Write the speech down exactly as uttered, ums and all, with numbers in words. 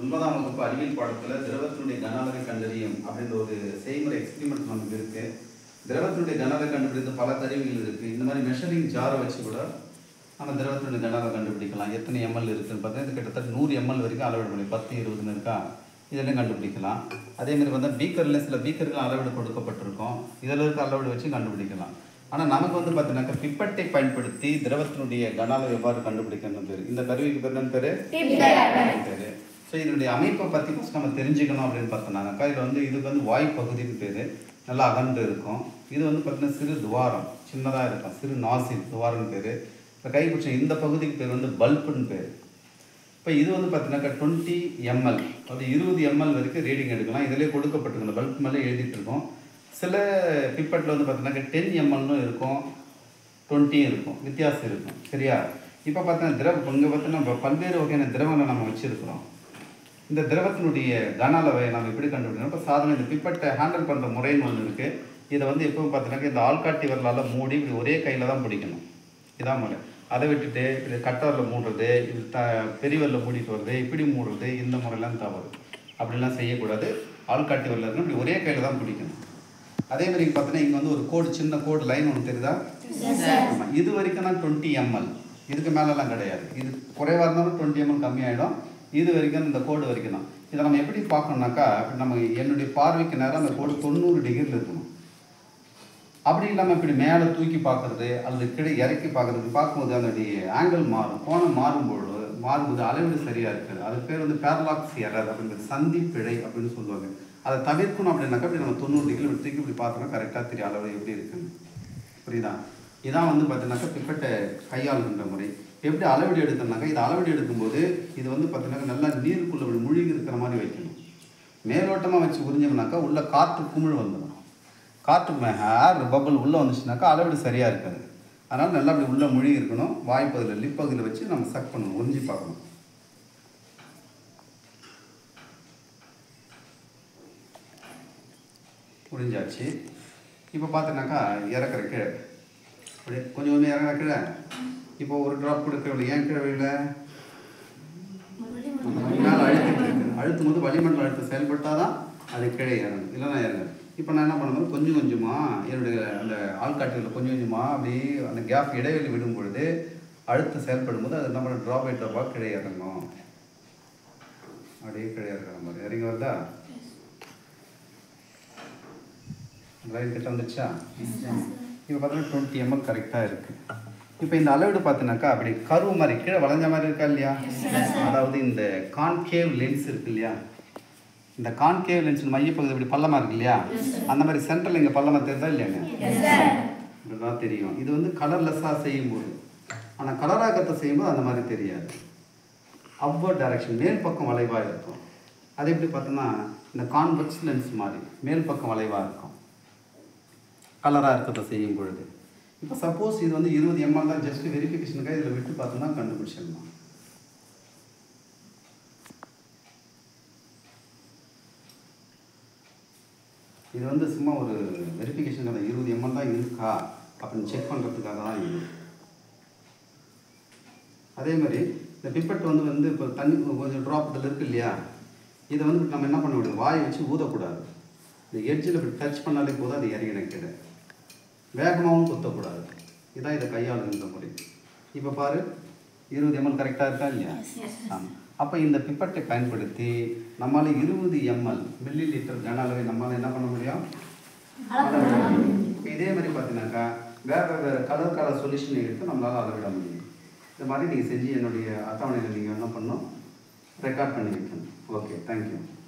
ஒன்பதாம் வகுப்பு அறிவியல் பாடத்தில் திரவத்தினுடைய கன அளவை கண்டறியும் அப்படின்ற ஒரு செய்முறை எக்ஸ்பிரிமெண்ட் நமக்கு இருக்கு. திரவத்தினுடைய கன அளவை கண்டுபிடித்து பல கருவிகள் இருக்கு. இந்த மாதிரி மெஷரிங் ஜாரை வச்சு கூட நம்ம திரவத்தினுடைய கன அளவை கண்டுபிடிக்கலாம். எத்தனை எம்எல் இருக்குன்னு பார்த்தா இது கிட்டத்தட்ட நூறு எம்எல் வரைக்கும் அளவிட முடியும். பத்து இருபதுன்னு இருக்கா, இதெல்லாம் கண்டுபிடிக்கலாம். அதே மாதிரி வந்து பீக்கரில் சில பீக்கர்கள் அளவீடு கொடுக்கப்பட்டிருக்கும், இதில் இருக்க அளவீடு வச்சு கண்டுபிடிக்கலாம். ஆனால் நமக்கு வந்து பார்த்தீங்கன்னாக்கா பிப்பட்டை பயன்படுத்தி திரவத்தினுடைய கன அளவை எவ்வாறு கண்டுபிடிக்கணும் பேர். இந்த கருவிக்கு பேர் என்ன பேர்? பேர். ஸோ இதனுடைய அமைப்பை பற்றி ஃபஸ்ட் நம்ம தெரிஞ்சுக்கணும் அப்படின்னு பார்த்தோம்னாக்கா இதில் வந்து இதுக்கு வந்து வாய் பகுதின்னு பேர், நல்லா அகன்று இருக்கும். இது வந்து பார்த்தீங்கன்னா சிறு துவாரம், சின்னதாக இருக்கும், சிறு நாசில் துவாரம்னு பேர். இப்போ கைப்பிடிச்ச இந்த பகுதிக்கு பேர் வந்து பல்புன்னு பேர். இப்போ இது வந்து பார்த்தீங்கன்னாக்கா டுவெண்ட்டி எம்எல் அப்படி இருபது எம்எல் வரைக்கும் ரீடிங் எடுக்கலாம். இதிலே கொடுக்கப்பட்டிருக்கும், பல்ப் மேலே எழுதிட்டு இருக்கோம். சில பிப்பட்டில் வந்து பார்த்தீங்கன்னாக்கா டென் எம்எல்னு இருக்கும், டுவெண்ட்டியும் இருக்கும், வித்தியாசம் இருக்கும். சரியா? இப்போ பார்த்தீங்கன்னா திரவம் இங்கே பார்த்தீங்கன்னா பல்வேறு வகையான திரவங்களை நம்ம வச்சுருக்கிறோம். இந்த திரவத்தினுடைய கன அளவை நம்ம எப்படி கண்டுபிடிக்கணும்? இப்போ சாதனை இந்த பிப்பட்டை ஹேண்டில் பண்ணுற முறைன்னு ஒன்று இருக்குது. இதை வந்து எப்பவும் பார்த்தீங்கன்னாக்கா இந்த ஆள்காட்டி விரலால் மூடி இப்படி ஒரே கையில் தான் பிடிக்கணும். இதான் முறை. அதை விட்டுட்டு இது கட்டரில் மூடுறது, இது த பெரியவரில் மூடிட்டு வருது, இப்படி மூடுறது, இந்த முறையெல்லாம் தவறு. அப்படிலாம் செய்யக்கூடாது. ஆள்காட்டி விரல் இருக்கணும், இப்படி ஒரே கையில் தான் பிடிக்கணும். அதே மாதிரி பார்த்தீங்கன்னா இங்கே வந்து ஒரு கோடு, சின்ன கோடு லைன் ஒன்று தெரியுதா? ஆமாம். இது வரைக்கும் தான் டுவெண்ட்டி எம்எல், இதுக்கு மேலெல்லாம் கிடையாது. இது குறைவாக இருந்தாலும் டுவெண்ட்டி எம்எல் கம்மியாகிடும். இது வரைக்கும் இந்த கோடு வரைக்கும் தான். இதை நம்ம எப்படி பார்க்கணுன்னாக்கா நம்ம என்னுடைய பார்வைக்கு நேரம் அந்த கோடு தொண்ணூறு டிகிரியில் இருக்கணும். அப்படி இல்லாமல் இப்படி மேலே தூக்கி பார்க்குறது அல்லது கீழே இறக்கி பார்க்குறது பார்க்கும்போது அதனுடைய ஆங்கிள் மாறும். கோணம் மாறும்பொழுது மாறும்போது அளவீடு சரியாக இருக்குது. அது பேர் வந்து பேரலாக்ஸ் எரர் அப்படின்றது, சந்தி பிழை அப்படின்னு சொல்லுவாங்க. அதை தவிர்க்கணும் அப்படின்னாக்கா இப்படி நம்ம தொண்ணூறு டிகிரி இப்படி தூக்கி இப்படி பார்த்தோம்னா கரெக்டாக தெரியும் அளவு எப்படி இருக்குன்னு. புரியுதா? இதான் வந்து பார்த்தீங்கன்னாக்கா பிப்பட்டை கையாளுகின்ற முறை. எப்படி அளவீடு எடுக்கணும்னாக்கா இது அளவீடு எடுக்கும்போது இது வந்து பார்த்தீங்கன்னா நல்லா நீருக்குள்ளே இப்படி மூழ்கி இருக்கிற மாதிரி வைக்கணும். மேலோட்டமாக வச்சு உறிஞ்சோம்னாக்கா உள்ள காற்று குமிழ் வந்துடும். காற்று ஹேர் பபுள் உள்ளே வந்துச்சுனாக்கா அளவீடு சரியாக இருக்காது. அதனால் நல்லா அப்படி உள்ளே மூழ்கி இருக்கணும். வாய்ப்பகுதியில் லிப்பகுதியில் வச்சு நம்ம சக் பண்ணணும், உறிஞ்சி பார்க்கணும். உறிஞ்சாச்சு. இப்போ பார்த்தீங்கன்னாக்கா இறக்குற கீழே அப்படியே கொஞ்சம் கொஞ்சம் இறங்குற கீழே. இப்போ ஒரு ட்ராப் கொடுக்குற ஏன் கீழே வைக்கல, மேலே அழுத்திட்டு இருக்கு. அழுத்தும் போது வளிமண்டல அழுத்தம் செயல்பட்டால் தான் அது கீழே இறங்கும், இல்லைன்னா இறங்காது. இப்போ நான் என்ன பண்ணும்போது கொஞ்சம் கொஞ்சமாக என்னுடைய அந்த ஆள்காட்டியில் கொஞ்சம் கொஞ்சமாக அப்படி அந்த கேப் இடைவெளி விடும் பொழுது அழுத்தம் செயல்படும் போது அது நம்ம ட்ராப் பை ட்ராப்பாக கீழே இறங்கும். அப்படியே கீழே இறங்குற மாதிரி இறங்கி வருதா? லைன் கிட்ட வந்துச்சா? இப்போ பார்த்தீங்கன்னா டுவெண்ட்டி எம்எல் கரெக்டாக இருக்குது. இப்போ இந்த அளவீடு பார்த்தீங்கன்னாக்கா அப்படி கருவு மாதிரி கீழே வளைஞ்ச மாதிரி இருக்கா இல்லையா? அதாவது இந்த கான்கேவ் லென்ஸ் இருக்கு இல்லையா, இந்த கான்கேவ் லென்ஸ் மையப்பகுதி இப்படி பள்ளமாக இருக்கு இல்லையா, அந்த மாதிரி சென்ட்ரல் இங்கே பள்ளமாக தெரியுதா இல்லையாங்க? இதுதான் தெரியும். இது வந்து கலர்லெஸ்ஸாக செய்யும்போது. ஆனால் கலராக்கத்தை செய்யும்போது அந்த மாதிரி தெரியாது. அப்வர்ட் டைரக்ஷன், மேல் பக்கம் வளைவாக இருக்கும். அது எப்படி பார்த்தோன்னா இந்த கான்வெக்ஸ் லென்ஸ் மாதிரி மேல் பக்கம் வளைவாக இருக்கும் கலராக இருக்கிறத செய்யும் பொழுது. இப்போ சப்போஸ் இது வந்து இருபது எம்எல் தான், ஜஸ்ட் வெரிஃபிகேஷனுக்காக இதில் விட்டு பார்த்தோம்னா கண்டுபிடிச்சிடலாம். இது வந்து சும்மா ஒரு வெரிஃபிகேஷனுக்காக இருபது எம்எல் தான் இருக்கா அப்படின்னு செக் பண்ணுறதுக்காக தான் இது. அதே மாதிரி இந்த பிப்பட் வந்து வந்து இப்போ தண்ணி கொஞ்சம் ட்ராப் இதில் இருக்குது இல்லையா, இதை வந்து நம்ம என்ன பண்ண முடியும், வாயை வச்சு ஊதக்கூடாது. இந்த எட்ஜில் இப்படி டச் பண்ணாலே போதும், அது இறங்கின கீழே. வேகமாகவும் குத்தக்கூடாது. இதான் இதை கையாளுகின்ற முறை. இப்போ பாரு, இருபது எம்எல் கரெக்டாக இருக்கா இல்லையா? ஆமாம். அப்போ இந்த பிப்பட்டை பயன்படுத்தி நம்மளால் இருபது எம்எல் மில்லி லிட்டர் கன அளவை நம்மளால் என்ன பண்ண முடியும்? இதே மாதிரி பார்த்தீங்கன்னாக்கா வேறு வேறு கலர் கலர் சொல்யூஷன் எடுத்து நம்மளால் அளவிட முடியும். இந்த மாதிரி நீங்கள் செஞ்சு என்னுடைய அட்டவணையில் நீங்கள் என்ன பண்ணணும், ரெக்கார்ட் பண்ணி வைக்கணும். Okay, thank you.